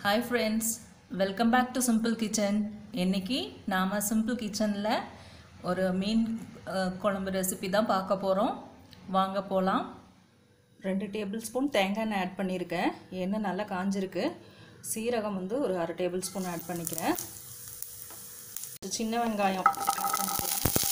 Hi friends, welcome back to Simple Kitchen. இன்னைக்கு நாம Simple Kitchenல ஒரு மீன் குழம்பு ரெசிபி தான் பார்க்க போறோம். வாங்க போலாம். 2 டேபிள்ஸ்பூன் தேங்காய் எண்ணெய் ஆட் பண்ணியிருக்கேன். எண்ணெய் நல்லா காஞ்சிருக்கு. சீரகம் வந்து ஒரு 1/2 டேபிள்ஸ்பூன் ஆட் பண்ணிக்கிறேன். சின்ன வெங்காயம் ஆட் பண்ணிக்கிறேன்.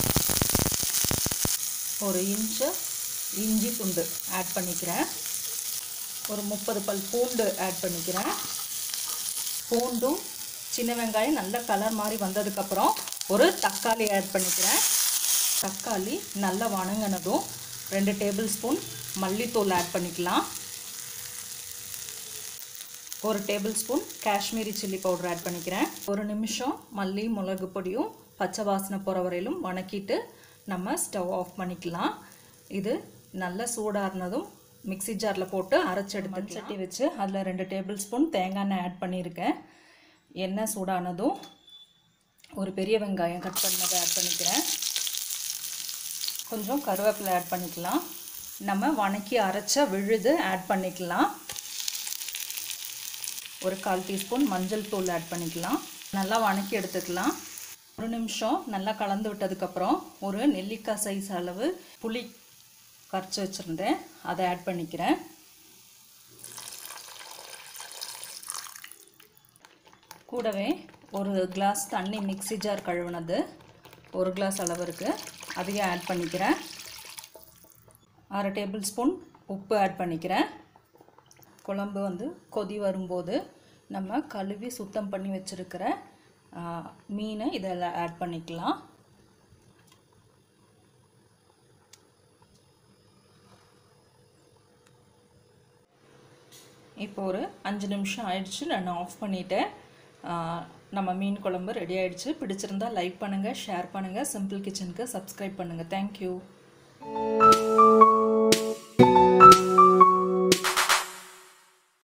ஒரு இன்ச் இஞ்சி துண்டு ஆட் பண்ணிக்கிறேன். ஒரு 30 பல் பூண்டு ஆட் பண்ணிக்கிறேன். பூண்டும் சின்ன வெங்காயம் நல்ல கலர் மாதிரி வந்ததுக்கப்புறம் ஒரு தக்காளி ஆட் பண்ணிக்கிறேன். தக்காளி நல்லா வணங்கினதும் 2 டேபிள் ஸ்பூன் மல்லித்தூள் ஆட் பண்ணிக்கலாம். 1 tablespoon Kashmiri chilli powder add பண்ணிக்கிறேன். 1 நிமிஷம் மல்லி மிளகு பொடியும் பச்சை வாசனை போகிற வரையிலும் வணக்கிட்டு நம்ம ஸ்டவ் ஆஃப் பண்ணிக்கலாம். இது நல்லா சூடாறினதும் மிக்ஸி ஜாரில் போட்டு அரைச்செடுத்து சட்டி வச்சு அதில் 2 டேபிள் ஸ்பூன் தேங்காய் எண்ணெய் ஆட் பண்ணியிருக்கேன். எண்ணெய் சூடானதும் ஒரு பெரிய வெங்காயம் கட் பண்ணதை ஆட் பண்ணிக்கிறேன். கொஞ்சம் கருவேப்பிலை ஆட் பண்ணிக்கலாம். நம்ம வணக்கி அரைச்ச விழுது ஆட் பண்ணிக்கலாம். ஒரு 1/4 டீஸ்பூன் மஞ்சள் தூள் ஆட் பண்ணிக்கலாம். நல்லா வணக்கி எடுத்துக்கலாம். 1 நிமிஷம் நல்லா கலந்து விட்டதுக்கப்புறம் ஒரு நெல்லிக்காய் சைஸ் அளவு புளி கரைச்சி வச்சுருந்தேன், அதை ஆட் பண்ணிக்கிறேன். கூடவே ஒரு கிளாஸ் தண்ணி மிக்ஸி ஜார் கழுவுனது 1 கிளாஸ் அளவு இருக்குது, அதையும் ஆட் பண்ணிக்கிறேன். 1/2 டேபிள் ஸ்பூன் உப்பு ஆட் பண்ணிக்கிறேன். குழம்பு வந்து கொதி வரும்போது நம்ம கழுவி சுத்தம் பண்ணி வச்சுருக்கிற மீனை இதில் ஆட் பண்ணிக்கலாம். இப்போ ஒரு 5 நிமிஷம் ஆயிடுச்சு, நான் ஆஃப் பண்ணிவிட்டேன். நம்ம மீன் குழம்பு ரெடி ஆகிடுச்சு. பிடிச்சிருந்தால் லைக் பண்ணுங்கள், ஷேர் பண்ணுங்கள், சிம்பிள் கிச்சனுக்கு சப்ஸ்கிரைப் பண்ணுங்கள். தேங்க்யூ.